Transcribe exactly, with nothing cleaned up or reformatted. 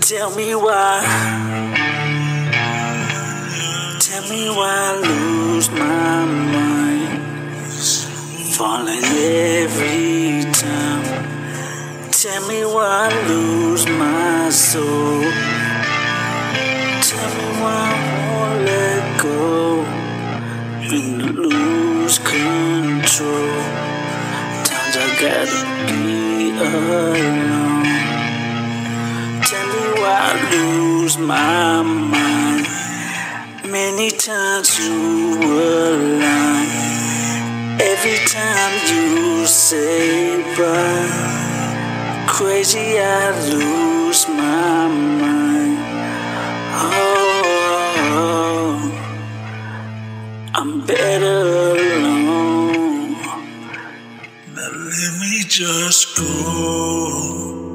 Tell me why, tell me why I lose my mind, falling every time. Tell me why I lose my soul. Tell me why I won't let go and lose control. Times I gotta be alone. Tell me why I lose my mind. Many times you were lying. Every time you say bye, crazy I lose my mind. Oh, I'm better alone. Now let me just go.